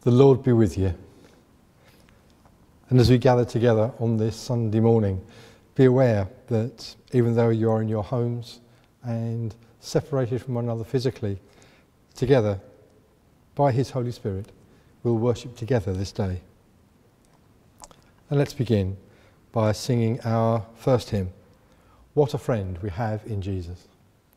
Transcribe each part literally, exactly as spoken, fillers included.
The Lord be with you. And as we gather together on this Sunday morning, be aware that even though you are in your homes and separated from one another physically, together, by his Holy Spirit, we'll worship together this day. And let's begin by singing our first hymn, What a Friend We Have in Jesus.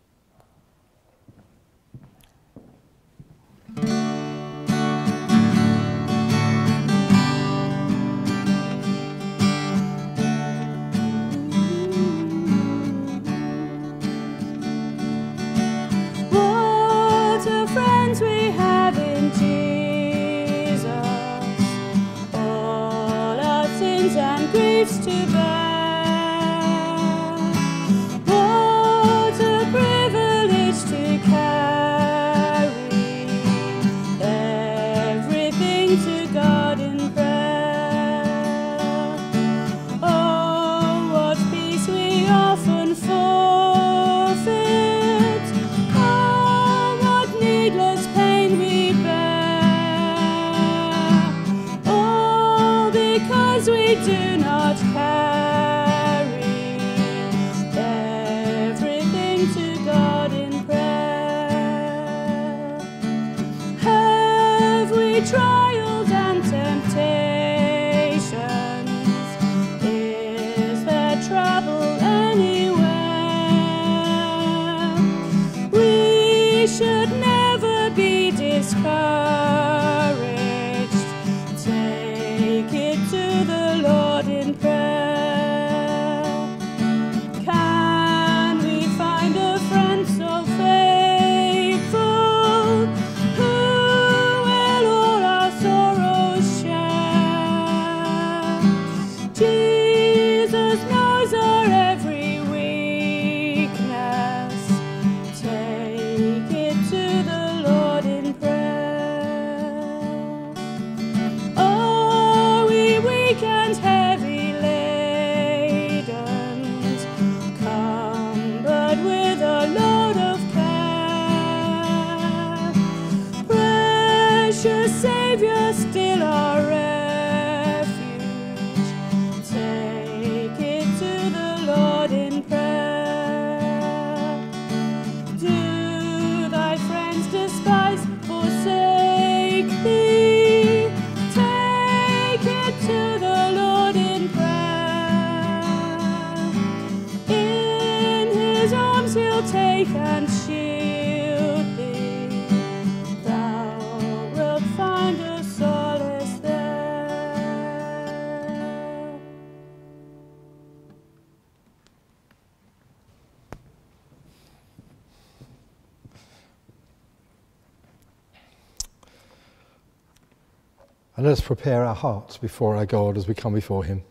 And let us prepare our hearts before our God as we come before him.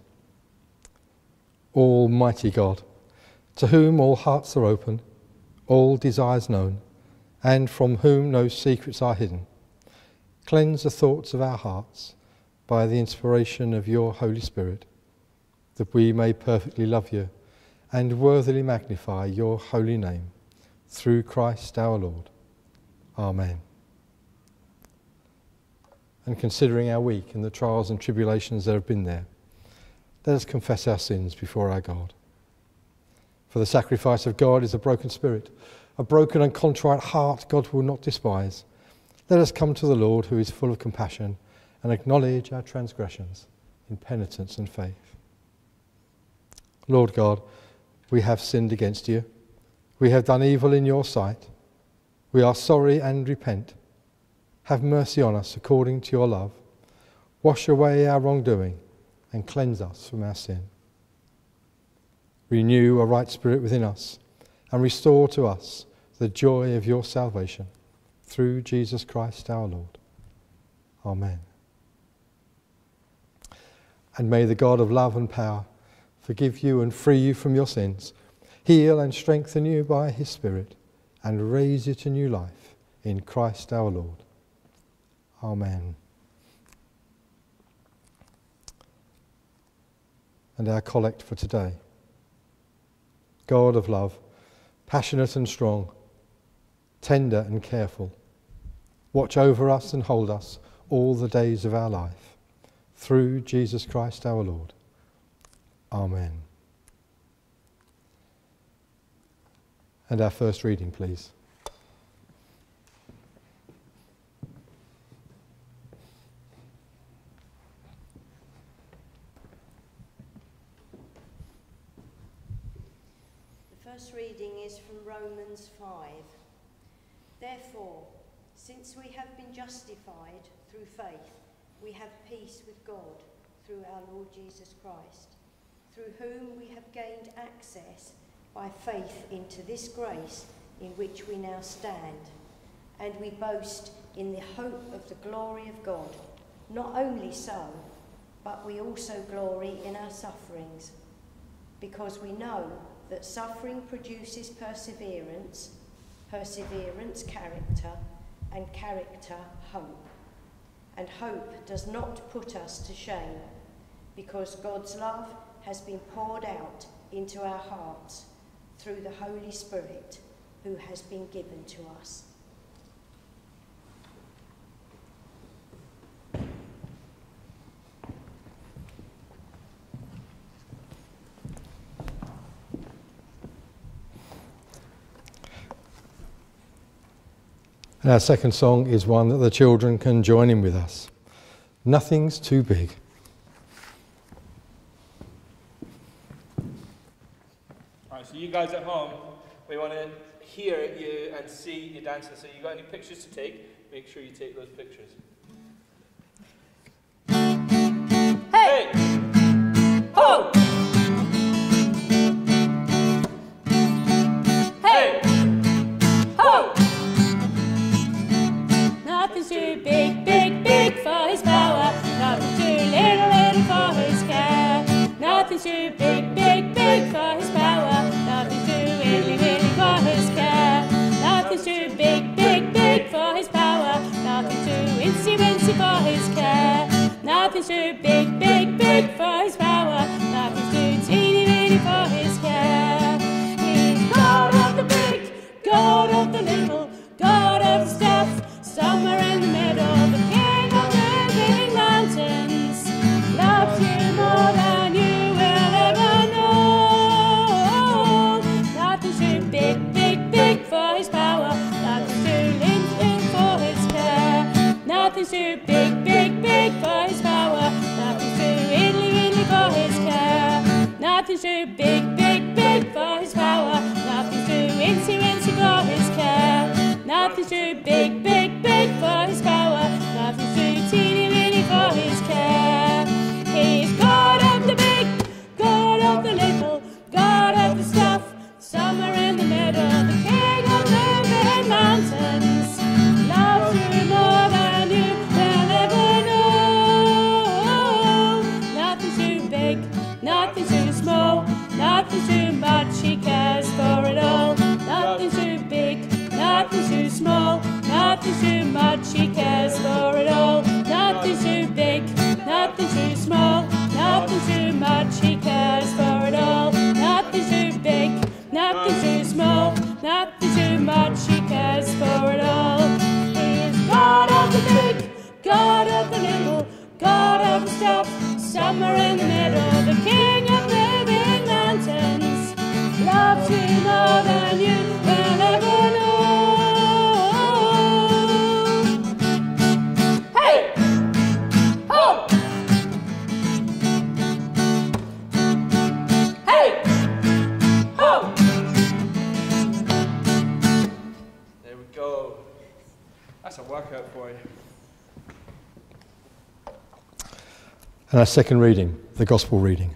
Almighty God, to whom all hearts are open, all desires known, and from whom no secrets are hidden, cleanse the thoughts of our hearts by the inspiration of your Holy Spirit, that we may perfectly love you and worthily magnify your holy name, through Christ our Lord. Amen. And considering our week and the trials and tribulations that have been there, let us confess our sins before our God. For the sacrifice of God is a broken spirit, a broken and contrite heart God will not despise. Let us come to the Lord, who is full of compassion, and acknowledge our transgressions in penitence and faith. Lord God, we have sinned against you. We have done evil in your sight. We are sorry and repent. Have mercy on us according to your love. Wash away our wrongdoing and cleanse us from our sin. Renew a right spirit within us and restore to us the joy of your salvation, through Jesus Christ our Lord. Amen. And may the God of love and power forgive you and free you from your sins, heal and strengthen you by his Spirit, and raise you to new life in Christ our Lord. Amen. And our collect for today. God of love, passionate and strong, tender and careful, watch over us and hold us all the days of our life. Through Jesus Christ our Lord. Amen. And our first reading, please. The first reading is from Romans five. Therefore, since we have been justified through faith, we have peace with God through our Lord Jesus Christ, through whom we have gained access by faith into this grace in which we now stand, and we boast in the hope of the glory of God. Not only so, but we also glory in our sufferings, because we know that suffering produces perseverance, perseverance character, and character hope. And hope does not put us to shame, because God's love has been poured out into our hearts through the Holy Spirit who has been given to us. And our second song is one that the children can join in with us. Nothing's too big. All right, so you guys at home, we want to hear you and see you dancing. So you got any pictures to take? Make sure you take those pictures. Hey! Ho! Hey! Ho! Nothing's too big, big, big for his power. Nothing too little, little for his care. Nothing's too big, big, big for his power. Nothing too really, really for his care. Nothing's too big, big, big for his power. Nothing too incy, wincy for his care. Nothing's too big, big, big for his power. Nothing's too teeny, weeny for his care. He's God of the big, God of the little, God of the stuff, somewhere in the middle, the king of moving mountains. Loves you more than you will ever know. Nothing's too big, big, big for his power. Nothing's too little for his care. Nothing's too big, big, big for his power. Nothing's too idly, idly for his care. Nothing's too big, big, big for his power. Nothing's too incy, wincy for his care. Nothing's too big, big, big for his power. Nothing's too teeny, weeny for his care. He's God of the big, God of the little, God of the stuff, somewhere in the middle, the king of moving mountains. Loves you more than you will ever know. Nothing's too big, nothing's too small, nothing's too much, he cares for it all. Nothing's too big, nothing's too small, nothing's too much, he cares for it all. Nothing's too big, nothing's too small, nothing's too much, he cares for it all. Nothing's too big, nothing's too small, nothing's too much, he cares for it all. He is God of the big, God of the little, God of the stuff, somewhere in the middle, the king of moving mountains. Loves you more than you will ever know. Hey! Ho! Hey! Ho! There we go. That's a workout for you. And our second reading, the Gospel reading.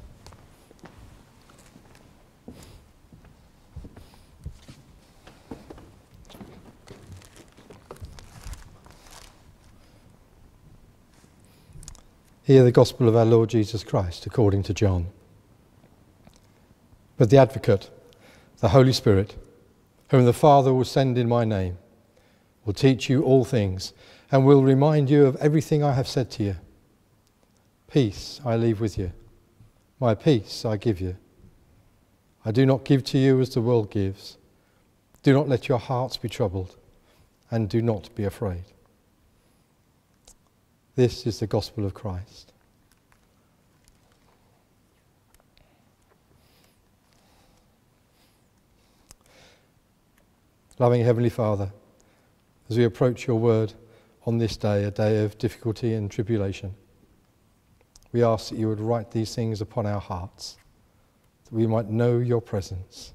Hear the Gospel of our Lord Jesus Christ according to John. But the Advocate, the Holy Spirit, whom the Father will send in my name, will teach you all things and will remind you of everything I have said to you. Peace I leave with you. My peace I give you. I do not give to you as the world gives. Do not let your hearts be troubled, and do not be afraid. This is the gospel of Christ. Loving Heavenly Father, as we approach your word on this day, a day of difficulty and tribulation, we ask that you would write these things upon our hearts, that we might know your presence.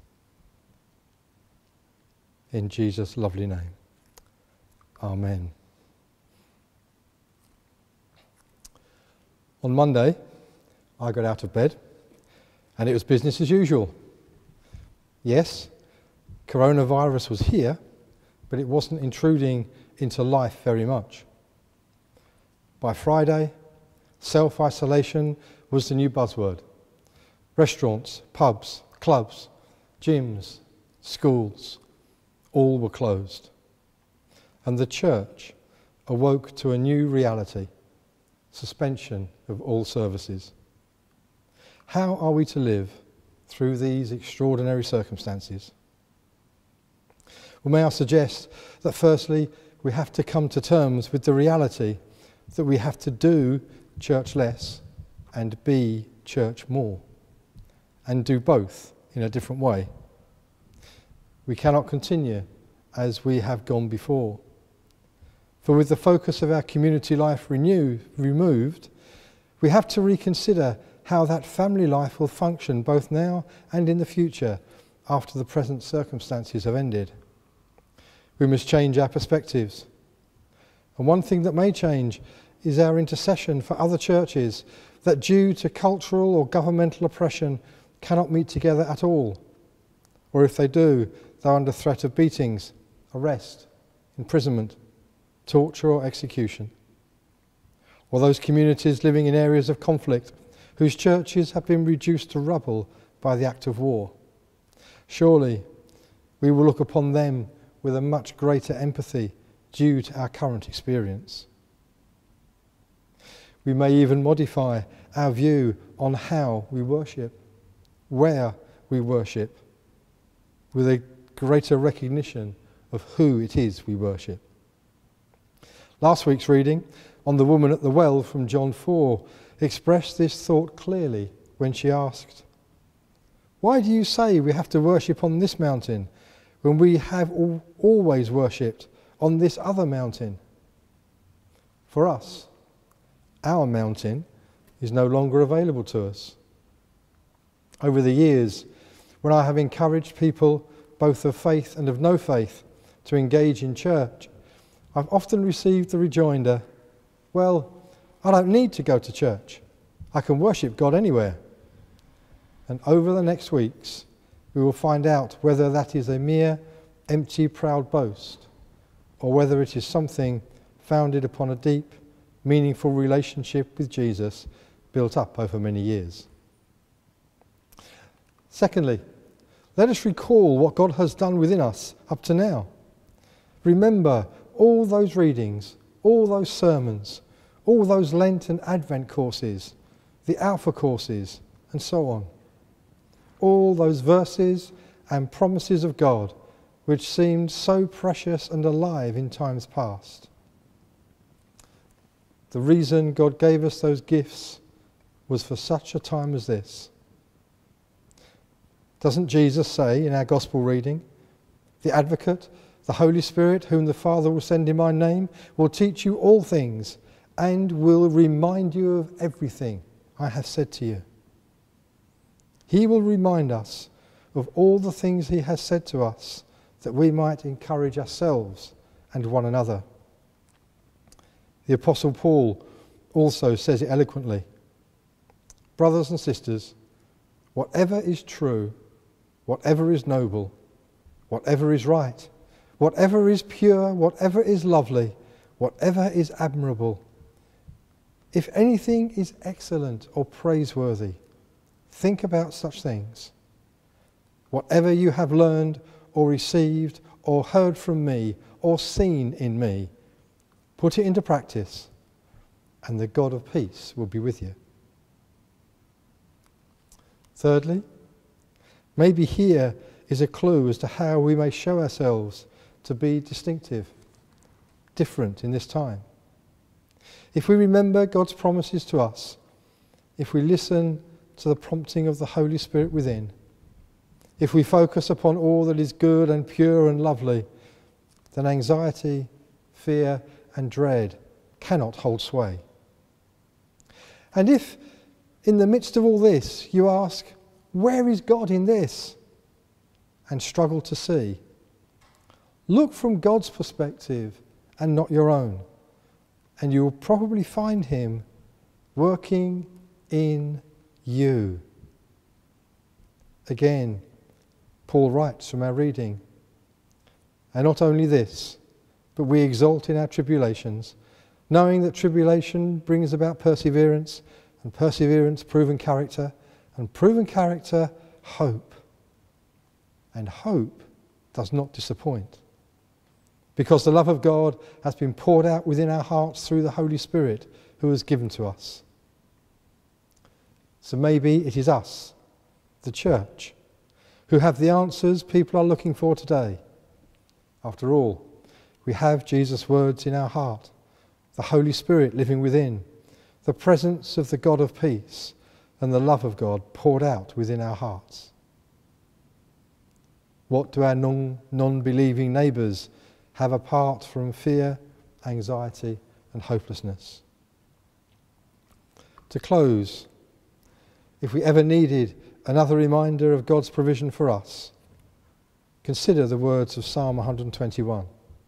In Jesus' lovely name. Amen. On Monday, I got out of bed and it was business as usual. Yes, coronavirus was here, but it wasn't intruding into life very much. By Friday, self-isolation was the new buzzword. Restaurants, pubs, clubs, gyms, schools, all were closed. And the church awoke to a new reality, suspension of all services. How are we to live through these extraordinary circumstances? Well, may I suggest that firstly, we have to come to terms with the reality that we have to do church less and be church more, and do both in a different way. We cannot continue as we have gone before. For with the focus of our community life renew, removed, we have to reconsider how that family life will function both now and in the future after the present circumstances have ended. We must change our perspectives. And one thing that may change is our intercession for other churches that due to cultural or governmental oppression cannot meet together at all. Or if they do, they're under threat of beatings, arrest, imprisonment, torture or execution. Or those communities living in areas of conflict whose churches have been reduced to rubble by the act of war. Surely we will look upon them with a much greater empathy due to our current experience. We may even modify our view on how we worship, where we worship, with a greater recognition of who it is we worship. Last week's reading on the woman at the well from John four expressed this thought clearly when she asked, "Why do you say we have to worship on this mountain when we have al- always worshipped on this other mountain?" For us, our mountain is no longer available to us. Over the years, when I have encouraged people, both of faith and of no faith, to engage in church, I've often received the rejoinder, "Well, I don't need to go to church. I can worship God anywhere." And over the next weeks, we will find out whether that is a mere empty, proud boast, or whether it is something founded upon a deep, meaningful relationship with Jesus built up over many years. Secondly, let us recall what God has done within us up to now. Remember all those readings, all those sermons, all those Lent and Advent courses, the Alpha courses, and so on. All those verses and promises of God which seemed so precious and alive in times past. The reason God gave us those gifts was for such a time as this. Doesn't Jesus say in our gospel reading, "The Advocate, the Holy Spirit, whom the Father will send in my name, will teach you all things and will remind you of everything I have said to you." He will remind us of all the things he has said to us that we might encourage ourselves and one another. The Apostle Paul also says it eloquently. "Brothers and sisters, whatever is true, whatever is noble, whatever is right, whatever is pure, whatever is lovely, whatever is admirable, if anything is excellent or praiseworthy, think about such things. Whatever you have learned or received or heard from me or seen in me, put it into practice, and the God of peace will be with you." Thirdly, maybe here is a clue as to how we may show ourselves to be distinctive, different in this time. if we remember God's promises to us, if we listen to the prompting of the Holy Spirit within, if we focus upon all that is good and pure and lovely, then anxiety, fear and dread cannot hold sway. And if in the midst of all this you ask, where is God in this? And struggle to see, look from God's perspective and not your own, and you will probably find him working in you. Again, Paul writes from our reading, and not only this, but we exult in our tribulations, knowing that tribulation brings about perseverance, and perseverance proven character, and proven character hope. And hope does not disappoint, because the love of God has been poured out within our hearts through the Holy Spirit who is given to us. So maybe it is us, the church, who have the answers people are looking for today. After all, we have Jesus' words in our heart, the Holy Spirit living within, the presence of the God of peace, and the love of God poured out within our hearts. What do our non, non-believing neighbours have apart from fear, anxiety, and hopelessness? To close, if we ever needed another reminder of God's provision for us, consider the words of Psalm one hundred twenty-one.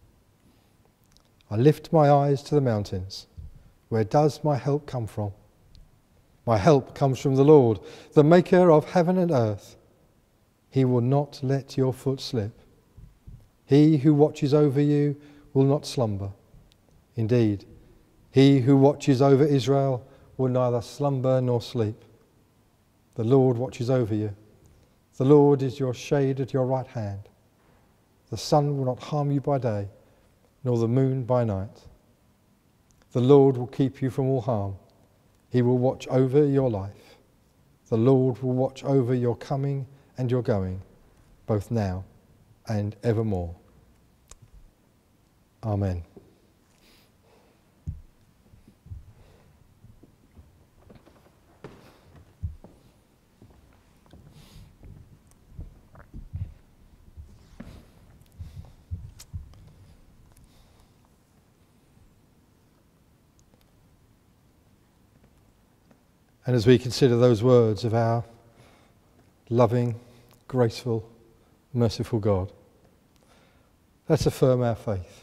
I lift my eyes to the mountains. Where does my help come from? My help comes from the Lord, the maker of heaven and earth. He will not let your foot slip. He who watches over you will not slumber. Indeed, he who watches over Israel will neither slumber nor sleep. The Lord watches over you. The Lord is your shade at your right hand. The sun will not harm you by day, nor the moon by night. The Lord will keep you from all harm. He will watch over your life. The Lord will watch over your coming and your going, both now and evermore. Amen. And as we consider those words of our loving, graceful, merciful God, let's affirm our faith.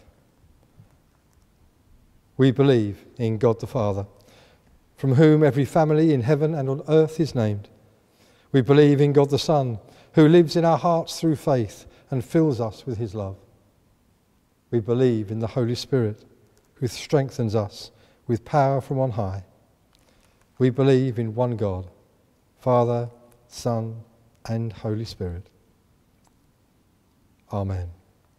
We believe in God the Father, from whom every family in heaven and on earth is named. We believe in God the Son, who lives in our hearts through faith and fills us with his love. We believe in the Holy Spirit, who strengthens us with power from on high. We believe in one God, Father, Son, and Holy Spirit. Amen.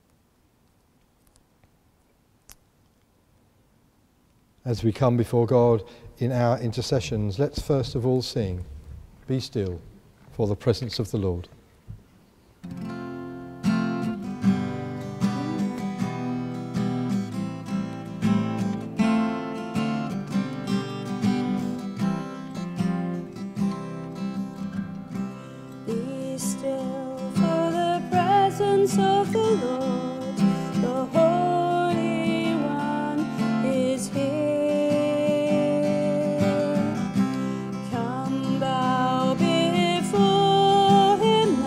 As we come before God in our intercessions, let's first of all sing, Be Still, for the presence of the Lord. Of the Lord, the Holy One is here. Come bow before him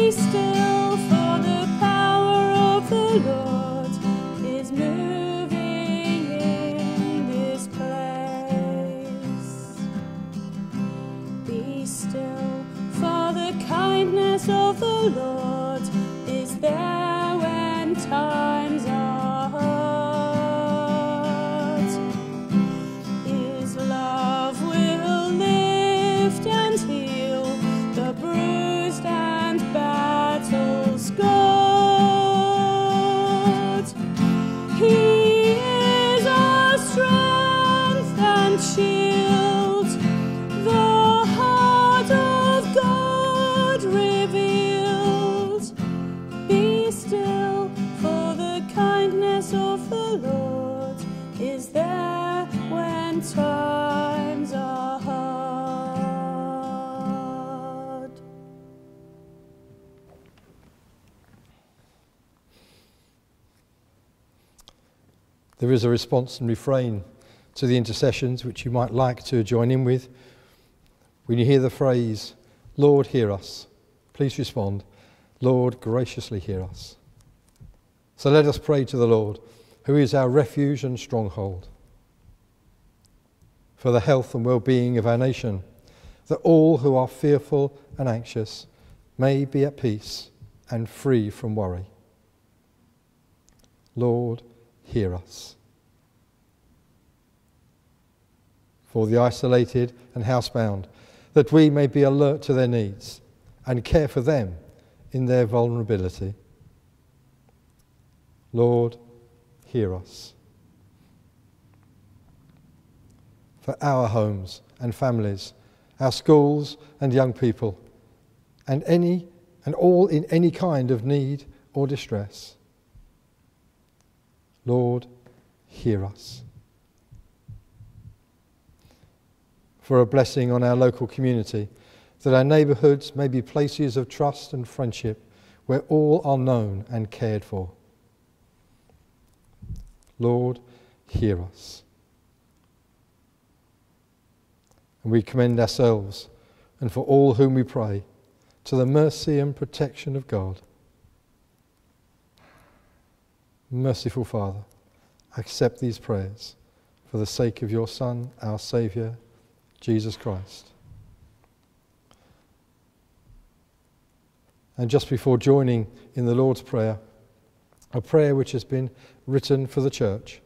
Be still, for the power of the Lord is moving in this place. Be still, for the kindness of the Lord is there when times are hard. His love will lift and heal the bruised and battle scarred. He is our strength and shield, the heart of God revealed. Be still, for the kindness of the Lord is there when times are hard. There is a response and refrain to the intercessions which you might like to join in with. When you hear the phrase, Lord, hear us, please respond, Lord, graciously hear us. So let us pray to the Lord, who is our refuge and stronghold, for the health and well-being of our nation, that all who are fearful and anxious may be at peace and free from worry. Lord, hear us. For the isolated and housebound, that we may be alert to their needs and care for them in their vulnerability. Lord, hear us. For our homes and families, our schools and young people, and any and all in any kind of need or distress. Lord, hear us. For a blessing on our local community, that our neighbourhoods may be places of trust and friendship where all are known and cared for. Lord, hear us. And we commend ourselves, and for all whom we pray, to the mercy and protection of God. Merciful Father, accept these prayers for the sake of your Son, our Saviour, Jesus Christ. And just before joining in the Lord's Prayer, a prayer which has been written for the church.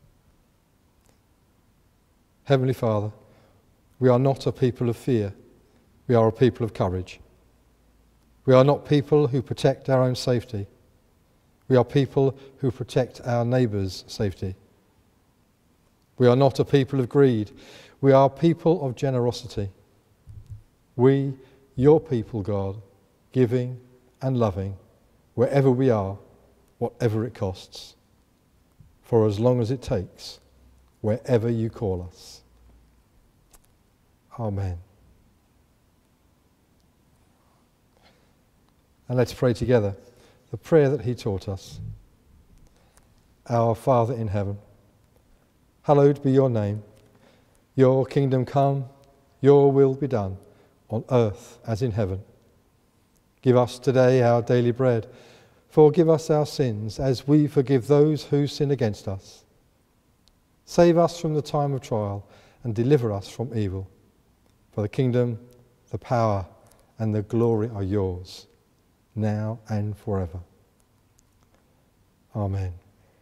Heavenly Father, we are not a people of fear, we are a people of courage. We are not people who protect our own safety. We are people who protect our neighbours' safety. We are not a people of greed. We are people of generosity. We, your people, God, giving and loving wherever we are, whatever it costs, for as long as it takes, wherever you call us. Amen. And let's pray together the prayer that he taught us. Our Father in heaven, hallowed be your name. Your kingdom come, your will be done, on earth as in heaven. Give us today our daily bread. Forgive us our sins, as we forgive those who sin against us. Save us from the time of trial, and deliver us from evil. For the kingdom, the power, and the glory are yours, now and forever. Amen.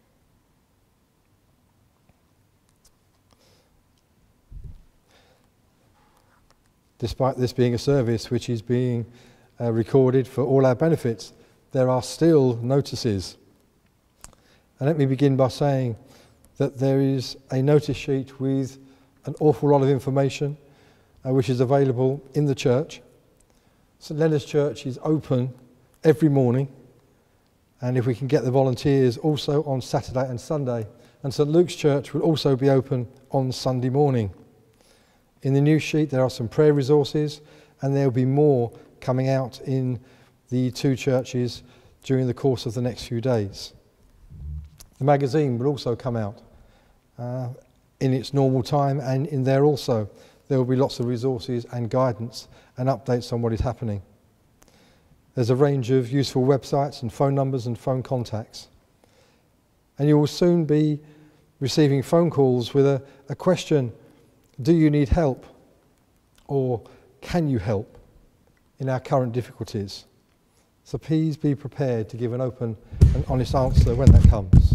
Despite this being a service which is being uh, recorded for all our benefits, there are still notices. And let me begin by saying that there is a notice sheet with an awful lot of information uh, which is available in the church. St Leonard's Church is open every morning, and if we can get the volunteers, also on Saturday and Sunday. And St Luke's Church will also be open on Sunday morning. In the news sheet there are some prayer resources, and there will be more coming out in the two churches during the course of the next few days. The magazine will also come out uh, in its normal time, and in there also there will be lots of resources and guidance and updates on what is happening. There's a range of useful websites and phone numbers and phone contacts. And you will soon be receiving phone calls with a, a question, do you need help? Or can you help in our current difficulties? So please be prepared to give an open and honest answer when that comes.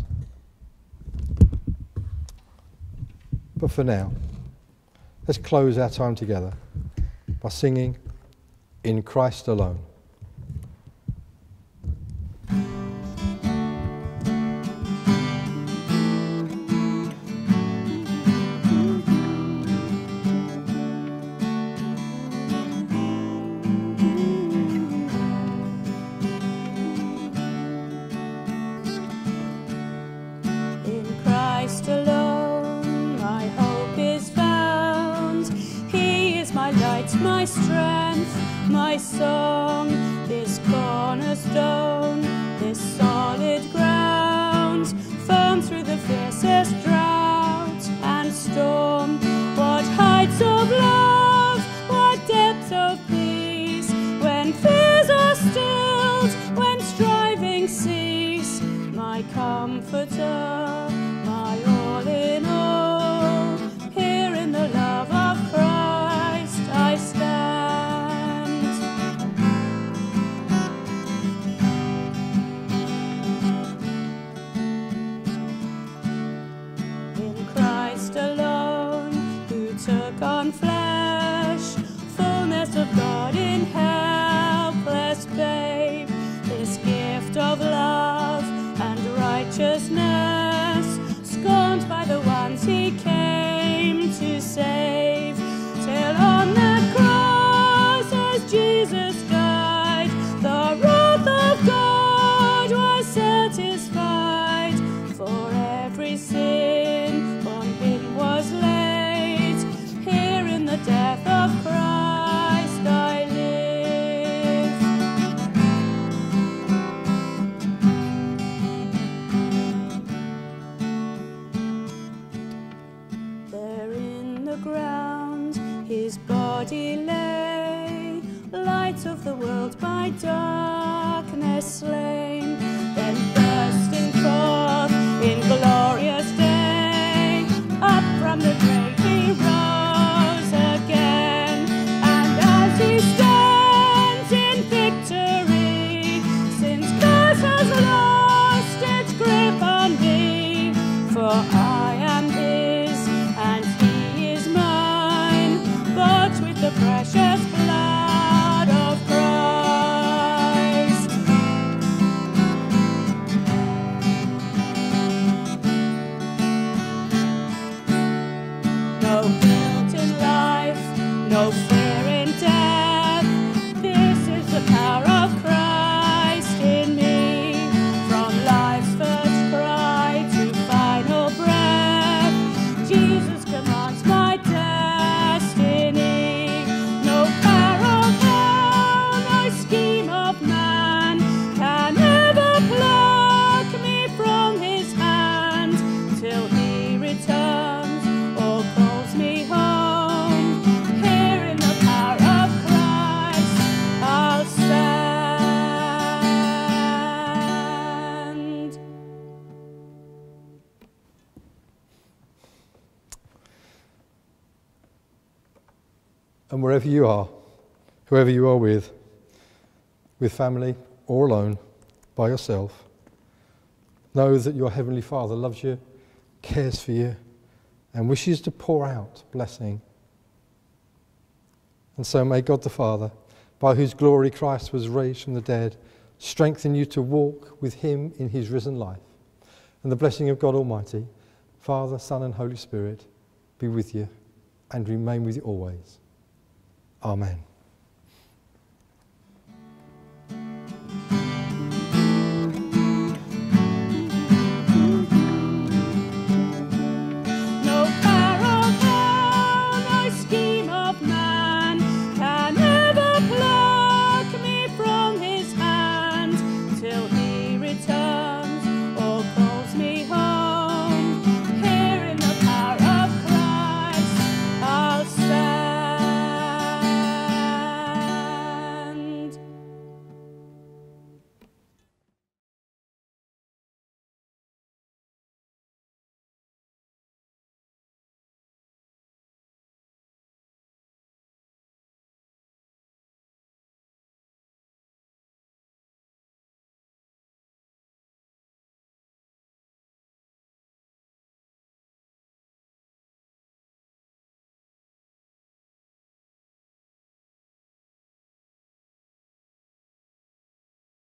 But for now, let's close our time together by singing In Christ Alone. My strength, my song, this cornerstone, this solid ground, firm through the fiercest drought and storm. What heights of love, what depths of peace, when fears are stilled, when striving cease. My comforter, my all in all, here in the love of Christ I stand. In Christ alone, who took on flesh, fullness of God in helpless babe, this gift of love and righteousness, scorned by the ones he came to save, till on that cross as Jesus died, the wrath of God was satisfied. For every sin on him was laid, here in the death of Christ I live. There in the ground his body lay, light of the world by darkness slain, then bursting forth in glorious day, up from the grave he rose again. And as he stands in victory, since curse has lost its grip on me, for I am his and he is mine, bought with the precious blood of Christ. No guilt in life, no fear in death, this is the power of Christ in me. From life's first cry to final breath, Jesus commands my destiny. No power of hell, no scheme of man can ever pluck me from his hand, till he returns or calls me home. Here in the power of Christ I'll stand. And wherever you are, whoever you are with, with family or alone, by yourself, know that your Heavenly Father loves you, cares for you, and wishes to pour out blessing. And so may God the Father, by whose glory Christ was raised from the dead, strengthen you to walk with him in his risen life. And the blessing of God Almighty, Father, Son, and Holy Spirit, be with you and remain with you always. Amen.